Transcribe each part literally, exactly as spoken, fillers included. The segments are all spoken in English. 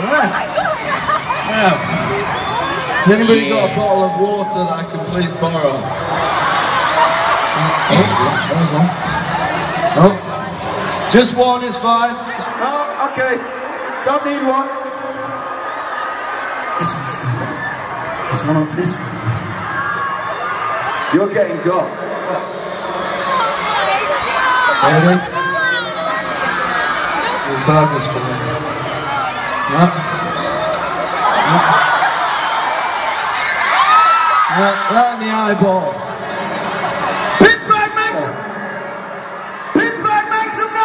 Yeah. Has anybody yeah. got a bottle of water that I can please borrow? Oh, yeah, there's one. Oh. Just one is fine. Just, oh, okay. Don't need one. This one's good. This one, this one. You're getting got. Ready? There's burgers for me. No. No. Right, right in the eyeball. Pittsburgh makes some... Pittsburgh makes some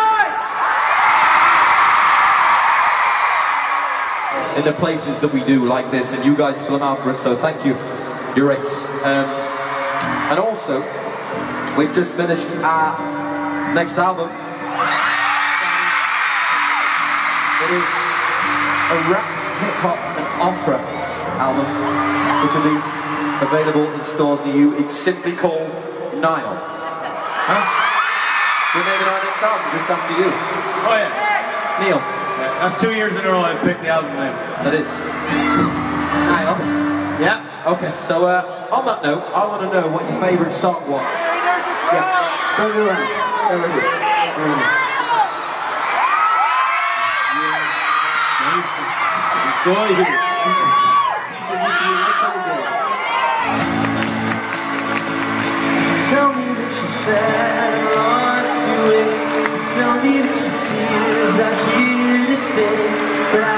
noise! In the places that we do like this, and you guys fill them out for us, so thank you. Your race. Um, and also, we've just finished our next album. It is a rap, hip-hop and opera album, which will be available in stores near you. It's simply called Nile. Huh? We're naming our next album just after you. Oh yeah. Neil. Yeah, that's two years in a row I've picked the album name. That is. Nile. Yeah. Okay, so uh, on that note, I want to know what your favourite song was. Yeah, turn it around. There it is. There it is. It's all you. Tell me that you're sad and lost to it. Tell me that your tears are here to stay. But I